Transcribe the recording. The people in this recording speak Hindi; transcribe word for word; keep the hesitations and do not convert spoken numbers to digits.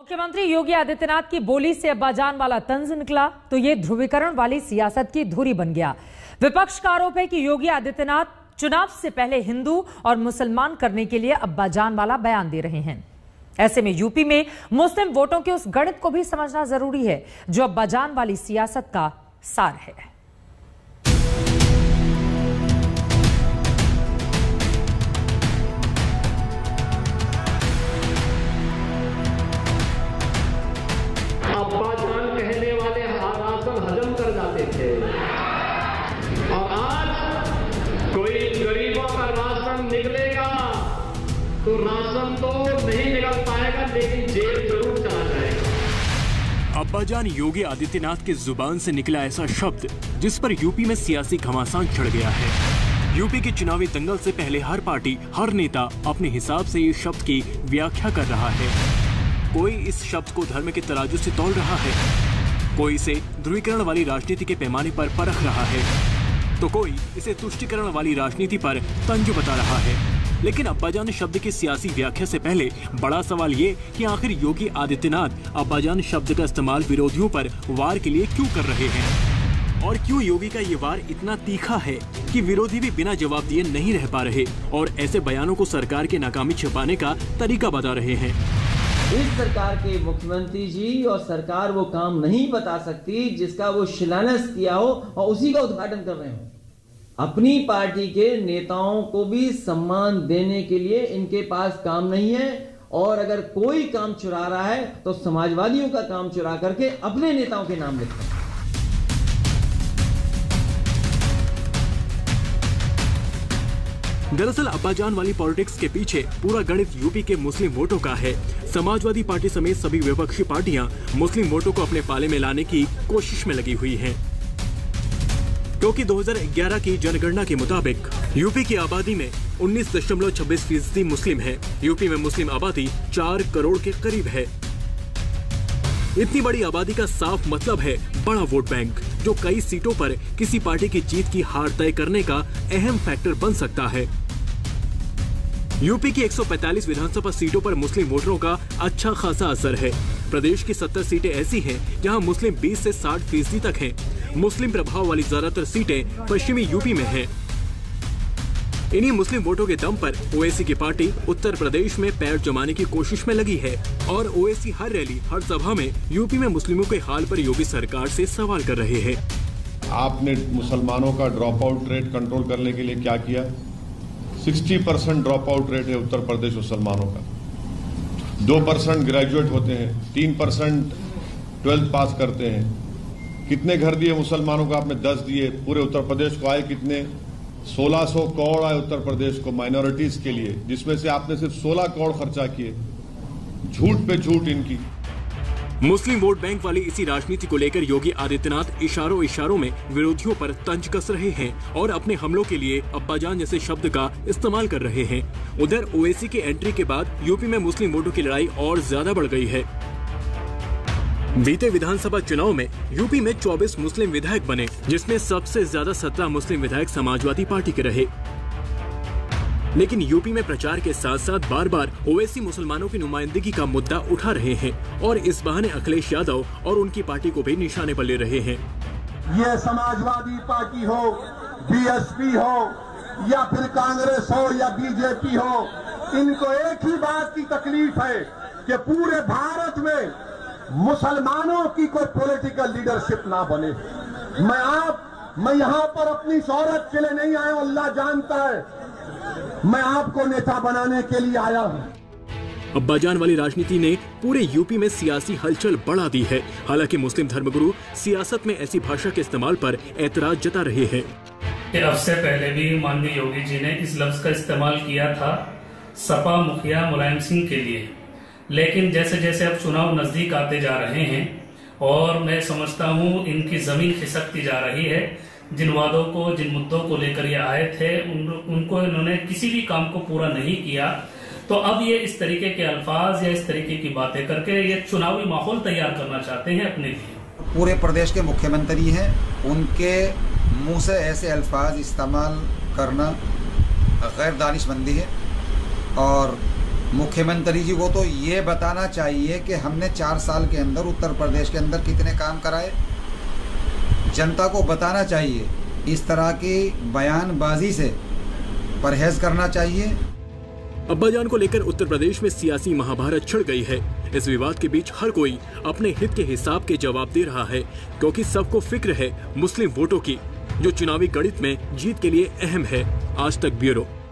मुख्यमंत्री योगी आदित्यनाथ की बोली से अब्बाजान वाला तंज निकला तो ये ध्रुवीकरण वाली सियासत की धुरी बन गया। विपक्ष का आरोप है कि योगी आदित्यनाथ चुनाव से पहले हिंदू और मुसलमान करने के लिए अब्बाजान वाला बयान दे रहे हैं। ऐसे में यूपी में मुस्लिम वोटों के उस गणित को भी समझना जरूरी है जो अब्बाजान वाली सियासत का सार है। अब्बाजान कहने वाले राशन हजम कर जाते थे और आज कोई गरीबों का राशन निकलेगा तो राशन तो नहीं निकल पाएगा लेकिन जेल जरूर चला जाएगा। अब्बाजान योगी आदित्यनाथ की जुबान से निकला ऐसा शब्द जिस पर यूपी में सियासी घमासान चढ़ गया है। यूपी के चुनावी दंगल से पहले हर पार्टी हर नेता अपने हिसाब से इस शब्द की व्याख्या कर रहा है। कोई इस शब्द को धर्म के तराजू से तौल रहा है, कोई इसे ध्रुवीकरण वाली राजनीति के पैमाने पर परख रहा है, तो कोई इसे तुष्टीकरण वाली राजनीति पर तंज बता रहा है। लेकिन अब्बाजान शब्द की सियासी व्याख्या से पहले बड़ा सवाल ये कि आखिर योगी आदित्यनाथ अब्बाजान शब्द का इस्तेमाल विरोधियों पर वार के लिए क्यों कर रहे हैं और क्यों योगी का ये वार इतना तीखा है कि विरोधी भी बिना जवाब दिए नहीं रह पा रहे और ऐसे बयानों को सरकार की नाकामी छिपाने का तरीका बता रहे हैं। इस सरकार के मुख्यमंत्री जी और सरकार वो काम नहीं बता सकती जिसका वो शिलान्यास किया हो और उसी का उद्घाटन कर रहे हो। अपनी पार्टी के नेताओं को भी सम्मान देने के लिए इनके पास काम नहीं है और अगर कोई काम चुरा रहा है तो समाजवादियों का काम चुरा करके अपने नेताओं के नाम लिखते हैं। दरअसल अब्बाजान वाली पॉलिटिक्स के पीछे पूरा गणित यूपी के मुस्लिम वोटों का है। समाजवादी पार्टी समेत सभी विपक्षी पार्टियां मुस्लिम वोटों को अपने पाले में लाने की कोशिश में लगी हुई हैं। क्योंकि दो हज़ार ग्यारह की जनगणना के मुताबिक यूपी की आबादी में उन्नीस दशमलव छब्बीस फीसदी मुस्लिम है। यूपी में मुस्लिम आबादी चार करोड़ के करीब है। इतनी बड़ी आबादी का साफ मतलब है बड़ा वोट बैंक जो कई सीटों पर किसी पार्टी की जीत की हार तय करने का अहम फैक्टर बन सकता है। यूपी की एक सौ पैंतालीस विधानसभा सीटों पर मुस्लिम वोटरों का अच्छा खासा असर है। प्रदेश की सत्तर सीटें ऐसी हैं जहां मुस्लिम बीस से साठ फीसदी तक हैं। मुस्लिम प्रभाव वाली ज्यादातर सीटें पश्चिमी यूपी में हैं। इन्हीं मुस्लिम वोटों के दम पर ओवैसी की पार्टी उत्तर प्रदेश में पैर जमाने की कोशिश में लगी है और ओवैसी हर रैली हर सभा में यूपी में मुस्लिमों के हाल पर योगी सरकार से सवाल कर रहे हैं। आपने मुसलमानों का ड्रॉप आउट रेट कंट्रोल करने के लिए क्या किया? साठ परसेंट ड्रॉप आउट रेट है उत्तर प्रदेश मुसलमानों का। दो परसेंट ग्रेजुएट होते हैं, तीन परसेंट ट्वेल्थ पास करते हैं। कितने घर दिए मुसलमानों को? आपने दस दिए। पूरे उत्तर प्रदेश को आए कितने? सोलह सौ करोड़ आए उत्तर प्रदेश को माइनॉरिटीज के लिए, जिसमें से आपने सिर्फ सोलह करोड़ खर्चा किए। झूठ पे झूठ इनकी। मुस्लिम वोट बैंक वाली इसी राजनीति को लेकर योगी आदित्यनाथ इशारों इशारों में विरोधियों पर तंज कस रहे हैं और अपने हमलों के लिए अब्बाजान जैसे शब्द का इस्तेमाल कर रहे हैं। उधर ओवैसी की एंट्री के बाद यूपी में मुस्लिम वोटों की लड़ाई और ज्यादा बढ़ गई है। बीते विधानसभा चुनाव में यूपी में चौबीस मुस्लिम विधायक बने, जिसमें सबसे ज्यादा सत्रह मुस्लिम विधायक समाजवादी पार्टी के रहे। लेकिन यूपी में प्रचार के साथ साथ बार बार ओवैसी मुसलमानों की नुमाइंदगी का मुद्दा उठा रहे हैं और इस बहाने अखिलेश यादव और उनकी पार्टी को भी निशाने पर ले रहे हैं। ये समाजवादी पार्टी हो, बीएसपी हो या फिर कांग्रेस हो या बीजेपी हो, इनको एक ही बात की तकलीफ है कि पूरे भारत में मुसलमानों की कोई पॉलिटिकल लीडरशिप ना बने। मैं आप मैं यहाँ पर अपनी शोहरत के लिए नहीं आया, अल्लाह जानता है। मैं आपको नेता बनाने के लिए आया हूँ। अब्बाजान वाली राजनीति ने पूरे यूपी में सियासी हलचल बढ़ा दी है। हालांकि मुस्लिम धर्मगुरु सियासत में ऐसी भाषा के इस्तेमाल पर ऐतराज जता रहे हैं। अब से पहले भी माननीय योगी जी ने इस लफ्ज का इस्तेमाल किया था सपा मुखिया मुलायम सिंह के लिए, लेकिन जैसे जैसे अब चुनाव नजदीक आते जा रहे हैं और मैं समझता हूँ इनकी जमीन खिसकती जा रही है। जिन वादों को, जिन मुद्दों को लेकर ये आए थे उन, उनको इन्होंने किसी भी काम को पूरा नहीं किया, तो अब ये इस तरीके के अल्फाज या इस तरीके की बातें करके ये चुनावी माहौल तैयार करना चाहते हैं अपने लिए। पूरे प्रदेश के मुख्यमंत्री हैं, उनके मुंह से ऐसे अल्फाज इस्तेमाल करना गैर दानिशमंदी है और मुख्यमंत्री जी को तो ये बताना चाहिए कि हमने चार साल के अंदर उत्तर प्रदेश के अंदर कितने काम कराए। जनता को बताना चाहिए, इस तरह की बयानबाजी से परहेज करना चाहिए। अब्बाजान को लेकर उत्तर प्रदेश में सियासी महाभारत छिड़ गई है। इस विवाद के बीच हर कोई अपने हित के हिसाब के जवाब दे रहा है, क्योंकि सबको फिक्र है मुस्लिम वोटों की, जो चुनावी गणित में जीत के लिए अहम है। आज तक ब्यूरो।